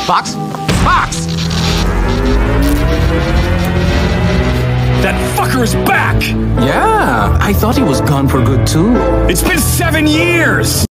Box? Box! That fucker is back! Yeah, I thought he was gone for good too. It's been 7 years!